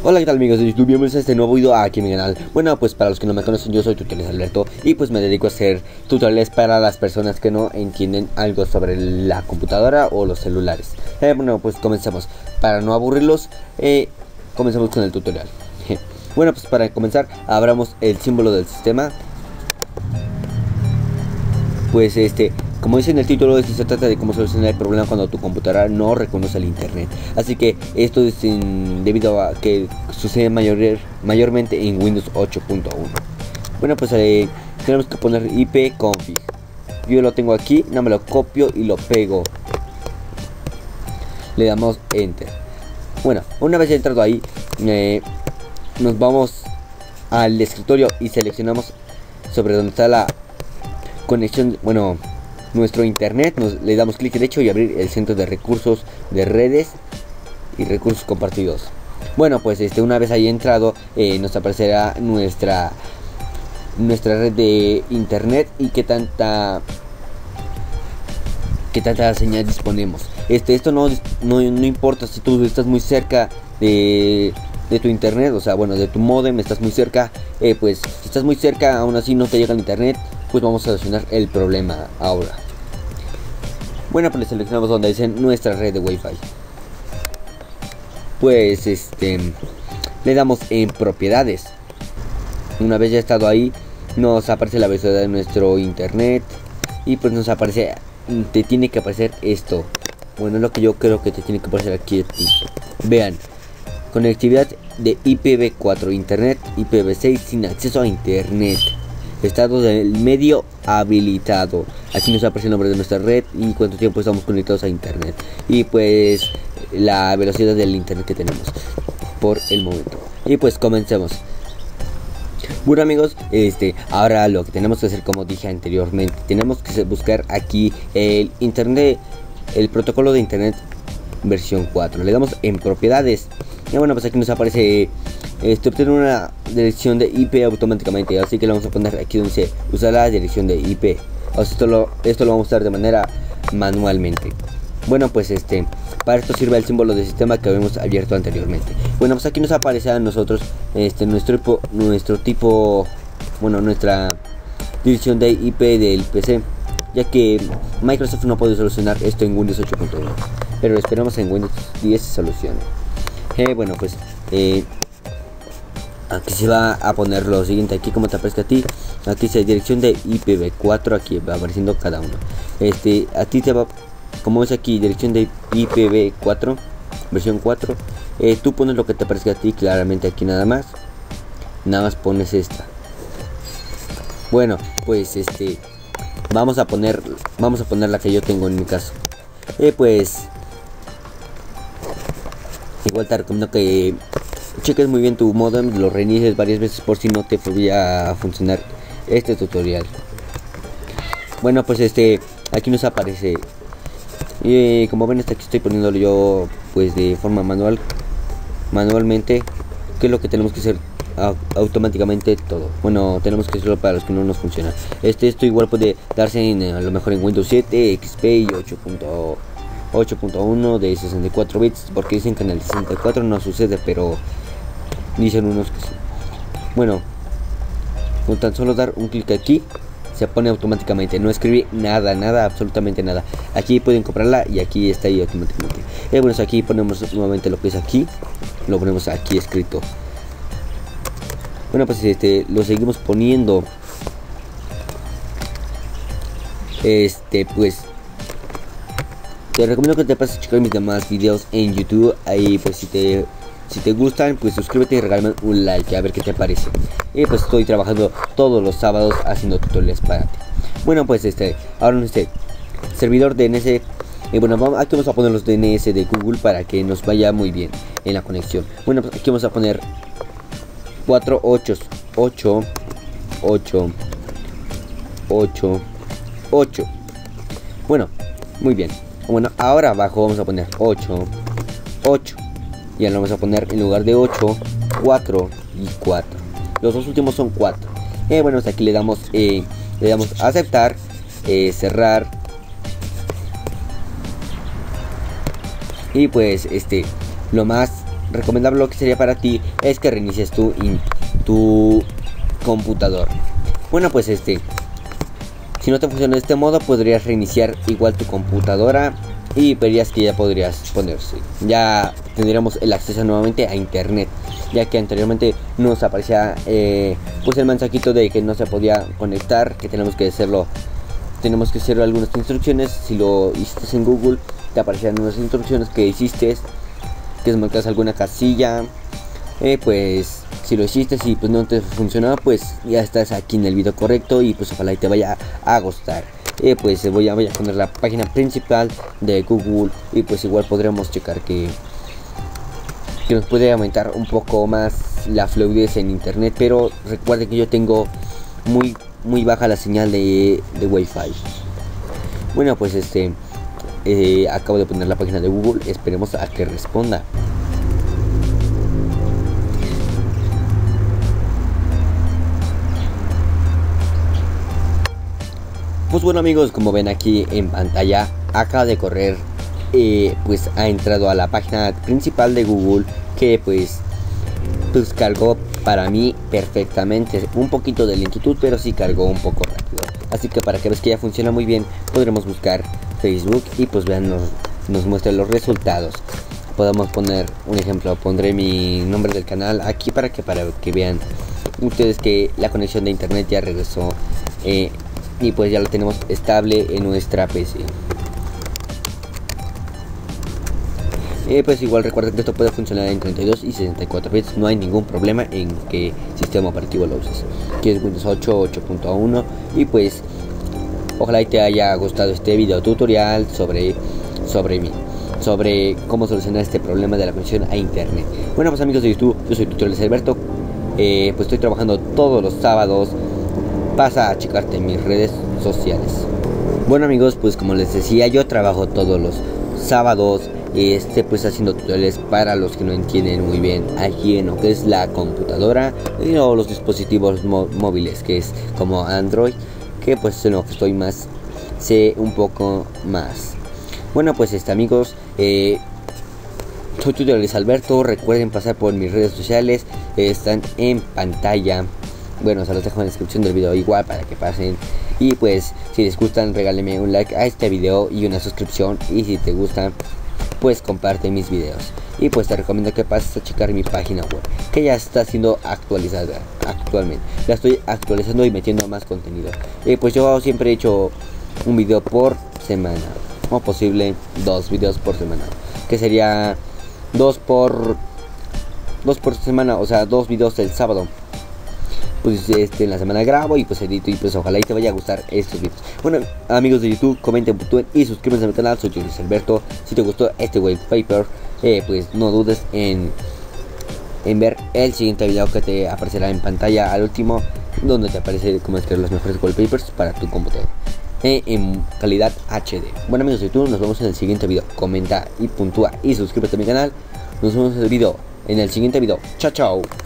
Hola, ¿qué tal amigos de YouTube? Bienvenidos a este nuevo video aquí en mi canal. Bueno, pues para los que no me conocen, yo soy Tutoriales Alberto y pues me dedico a hacer tutoriales para las personas que no entienden algo sobre la computadora o los celulares. Bueno, pues comencemos. Para no aburrirlos, comencemos con el tutorial. Bueno, pues para comenzar, abramos el símbolo del sistema. Pues como dice en el título, se trata de cómo solucionar el problema cuando tu computadora no reconoce el internet. Así que esto es debido a que sucede mayormente en Windows 8.1. Bueno, pues tenemos que poner ipconfig. Yo lo tengo aquí, no me lo copio y lo pego. Le damos enter. Bueno, una vez entrado ahí, nos vamos al escritorio y seleccionamos sobre donde está la conexión, bueno, nuestro internet. Le damos clic derecho y abrir el centro de recursos de redes y recursos compartidos. Bueno, pues una vez ahí entrado, nos aparecerá nuestra red de internet y qué tanta señal disponemos. Esto no importa si tú estás muy cerca de tu internet, o sea, bueno, de tu modem, estás muy cerca, pues si estás muy cerca, aún así no te llega el internet, pues vamos a solucionar el problema ahora. Bueno, pues le seleccionamos donde dice nuestra red de Wi-Fi. Pues le damos en propiedades. Una vez ya estado ahí, nos aparece la velocidad de nuestro internet y pues nos aparece, te tiene que aparecer esto. Bueno, es lo que yo creo que te tiene que aparecer aquí. Vean, conectividad de IPv4, internet IPv6 sin acceso a internet. Estado del medio habilitado. Aquí nos aparece el nombre de nuestra red y cuánto tiempo estamos conectados a internet. Y pues la velocidad del internet que tenemos por el momento. Y pues comencemos. Bueno amigos, ahora lo que tenemos que hacer, como dije anteriormente, tenemos que buscar aquí el internet, el protocolo de internet versión 4. Le damos en propiedades. Y bueno, pues aquí nos aparece obtener una dirección de IP automáticamente, así que le vamos a poner aquí donde dice usar la dirección de IP. O sea, esto lo vamos a usar de manera manualmente. Bueno, pues para esto sirve el símbolo de sistema que habíamos abierto anteriormente. Bueno, pues aquí nos aparece a nosotros nuestro tipo, bueno, nuestra dirección de IP del PC, ya que Microsoft no puede solucionar esto en Windows 8.1, pero esperamos en Windows 10 se solucione. Bueno, pues aquí se va a poner lo siguiente. Aquí como te aparezca a ti, aquí dice dirección de IPv4, aquí va apareciendo cada uno. A ti te va, como es aquí dirección de IPv4 versión 4, tú pones lo que te aparezca a ti claramente aquí, nada más pones esta. Bueno, pues vamos a poner la que yo tengo en mi caso. Pues igual te recomiendo que cheques muy bien tu modem, lo reinicies varias veces por si no te podía a funcionar este tutorial. Bueno, pues aquí nos aparece, como ven, aquí estoy poniéndolo yo pues de forma manualmente, que es lo que tenemos que hacer automáticamente todo. Bueno, tenemos que hacerlo para los que no nos funciona. Esto igual puede darse a lo mejor en Windows 7, XP y 8.1 de 64 bits, porque dicen que en el 64 no sucede, pero dicen unos que sí. Bueno, con tan solo dar un clic aquí se pone automáticamente, no escribe nada, absolutamente nada. Aquí pueden comprarla y aquí está ahí automáticamente. Bueno, aquí ponemos nuevamente lo que es aquí, lo ponemos aquí escrito. Bueno, pues lo seguimos poniendo. Pues te recomiendo que te pases a checar mis demás videos en YouTube. Ahí pues si te gustan, pues suscríbete y regálame un like, a ver qué te parece. Y pues estoy trabajando todos los sábados haciendo tutoriales para ti. Bueno, pues ahora en servidor DNS, bueno, aquí vamos a poner los DNS de Google para que nos vaya muy bien en la conexión. Bueno, pues aquí vamos a poner 4 8 8 8 8 8. Bueno, muy bien. Bueno, ahora abajo vamos a poner 8 8. Y ahora vamos a poner en lugar de 8 4 y 4. Los dos últimos son 4. Bueno, hasta aquí le damos aceptar, cerrar. Y pues lo más recomendable lo que sería para ti es que reinicies tu computador. Bueno, pues si no te funciona de este modo, podrías reiniciar igual tu computadora y verías que ya podrías ponerse. Ya tendríamos el acceso nuevamente a internet, ya que anteriormente nos aparecía pues el mensajito de que no se podía conectar, que tenemos que hacer algunas instrucciones. Si lo hiciste en Google, te aparecían unas instrucciones que hiciste, que desmarcas alguna casilla. Pues si lo hiciste y pues no te funcionaba, pues ya estás aquí en el video correcto y pues ojalá y te vaya a gustar. Pues voy a poner la página principal de Google y pues igual podremos checar que nos puede aumentar un poco más la fluidez en internet, pero recuerden que yo tengo muy baja la señal de Wi-Fi. Bueno, pues acabo de poner la página de Google, esperemos a que responda. Pues bueno amigos, como ven aquí en pantalla, acaba de correr, pues ha entrado a la página principal de Google, que pues cargó para mí perfectamente. Un poquito de lentitud, pero sí cargó un poco rápido. Así que para que veas que ya funciona muy bien, podremos buscar Facebook y pues vean, nos muestra los resultados. Podemos poner un ejemplo, pondré mi nombre del canal aquí para que vean ustedes que la conexión de internet ya regresó. Y pues ya lo tenemos estable en nuestra PC. Pues igual recuerden que esto puede funcionar en 32 y 64 bits. No hay ningún problema en qué sistema operativo lo uses. Aquí es Windows 8, 8.1. Y pues ojalá y te haya gustado este video tutorial sobre cómo solucionar este problema de la conexión a internet. Bueno, pues amigos de YouTube, yo soy Tutoriales Alberto. Pues estoy trabajando todos los sábados. Pasa a checarte en mis redes sociales. Bueno amigos, pues como les decía, yo trabajo todos los sábados, pues haciendo tutoriales para los que no entienden muy bien aquí en lo que es la computadora o los dispositivos móviles, que es como Android, que pues en lo que estoy más, sé un poco más. Bueno, pues amigos, soy Tutoriales Alberto. Recuerden pasar por mis redes sociales, están en pantalla. Bueno, se los dejo en la descripción del video igual para que pasen. Y pues si les gustan, regálenme un like a este video y una suscripción. Y si te gustan, pues comparte mis videos. Y pues te recomiendo que pases a checar mi página web, que ya está siendo actualizada actualmente. La estoy actualizando y metiendo más contenido. Y pues yo siempre he hecho un video por semana, o posible 2 videos por semana, que sería 2 por semana, o sea 2 videos el sábado. Pues en la semana grabo y pues edito, y pues ojalá y te vaya a gustar estos videos. Bueno amigos de YouTube, comenten, puntúen y suscríbanse a mi canal. Soy Tutoriales Alberto. Si te gustó este wallpaper, pues no dudes en ver el siguiente video que te aparecerá en pantalla al último, donde te aparece cómo escribir los mejores wallpapers para tu computador en calidad HD. Bueno amigos de YouTube, nos vemos en el siguiente video. Comenta y puntúa y suscríbete a mi canal. Nos vemos en el siguiente video. Chao, chao.